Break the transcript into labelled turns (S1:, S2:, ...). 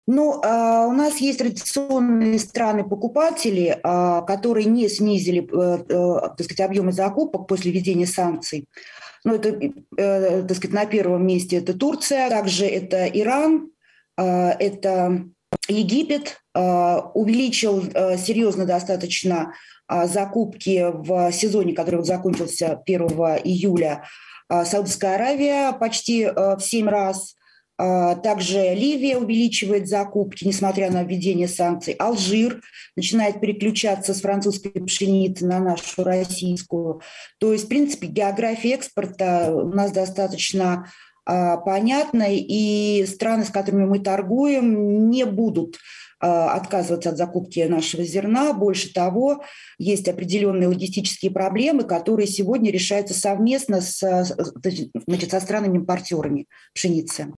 S1: У нас есть традиционные страны-покупатели, которые не снизили, так сказать, объемы закупок после введения санкций. Так сказать, на первом месте это Турция, также это Иран, это Египет. Увеличил серьезно достаточно закупки в сезоне, который вот закончился 1 июля. Саудовская Аравия почти в 7 раз. Также Ливия увеличивает закупки, несмотря на введение санкций. Алжир начинает переключаться с французской пшеницы на нашу российскую. То есть, в принципе, география экспорта у нас достаточно понятной, и страны, с которыми мы торгуем, не будут отказываться от закупки нашего зерна. Больше того, есть определенные логистические проблемы, которые сегодня решаются совместно значит, со странами-импортерами пшеницы.